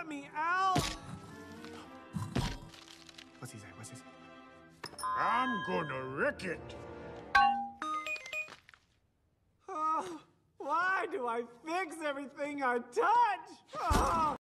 let me out! What's he say? What's he say? I'm gonna wreck it. Oh, why do I fix everything I touch? Oh.